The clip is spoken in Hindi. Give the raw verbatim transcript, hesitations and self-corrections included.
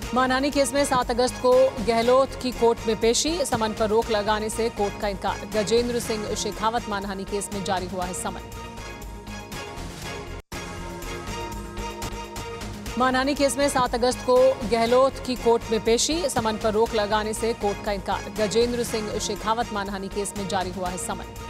मानहानि केस में सात अगस्त को गहलोत की कोर्ट में पेशी। समन पर रोक लगाने से कोर्ट का इनकार। गजेंद्र सिंह शेखावत मानहानि केस में जारी हुआ है समन। मानहानि केस में सात अगस्त को गहलोत की कोर्ट में पेशी। समन पर रोक लगाने से कोर्ट का इनकार। गजेंद्र सिंह शेखावत मानहानि केस में जारी हुआ है समन।